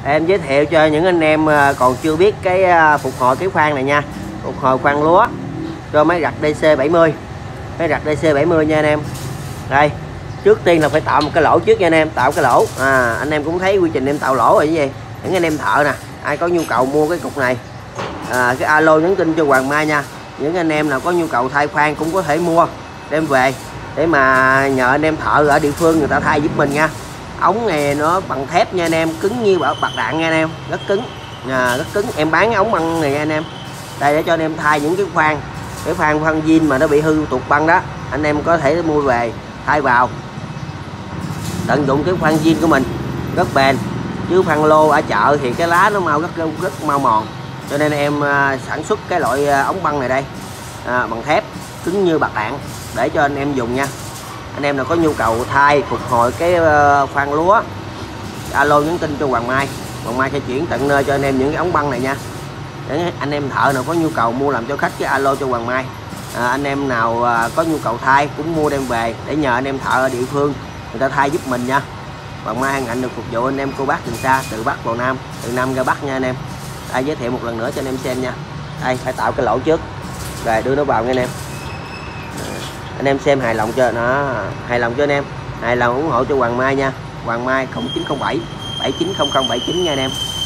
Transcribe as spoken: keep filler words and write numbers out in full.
Em giới thiệu cho những anh em còn chưa biết cái phục hồi cái khoan này nha. Phục hồi khoan lúa cho máy gặt đê xê bảy mươi. Máy gặt đê xê bảy mươi nha anh em. Đây, trước tiên là phải tạo một cái lỗ trước nha anh em, tạo cái lỗ. À, anh em cũng thấy quy trình em tạo lỗ rồi, cái gì? Những anh em thợ nè, ai có nhu cầu mua cái cục này, à, cái alo nhắn tin cho Hoàng Mai nha. Những anh em nào có nhu cầu thay khoan cũng có thể mua đem về để mà nhờ anh em thợ ở địa phương người ta thay giúp mình nha. Ống này nó bằng thép nha anh em, cứng như bạc đạn nha anh em, rất cứng, à, rất cứng. Em bán cái ống băng này nha anh em, đây để cho anh em thay những cái khoan, cái khoan khoan zin mà nó bị hư tuột băng đó, anh em có thể mua về thay vào, tận dụng cái khoan zin của mình rất bền. Chứ khoan lô ở chợ thì cái lá nó mau rất rất mau mòn, cho nên em à, sản xuất cái loại à, ống băng này đây, à, bằng thép cứng như bạc đạn để cho anh em dùng nha. Anh em nào có nhu cầu thay phục hồi cái uh, khoan lúa, alo nhắn tin cho Hoàng Mai, Hoàng Mai sẽ chuyển tận nơi cho anh em những cái ống băng này nha. Để anh em thợ nào có nhu cầu mua làm cho khách cái alo cho Hoàng Mai. À, anh em nào uh, có nhu cầu thay cũng mua đem về để nhờ anh em thợ ở địa phương người ta thay giúp mình nha. Hoàng Mai hân hạnh được phục vụ anh em cô bác từ xa, từ Bắc vào Nam, từ Nam ra Bắc nha anh em. Đây, giới thiệu một lần nữa cho anh em xem nha. Đây, phải tạo cái lỗ trước rồi đưa nó vào nha anh em. Anh em xem hài lòng cho nó, hài lòng cho anh em, hài lòng ủng hộ cho Hoàng Mai nha. Hoàng Mai không chín không bảy bảy chín không không bảy chín nha anh em.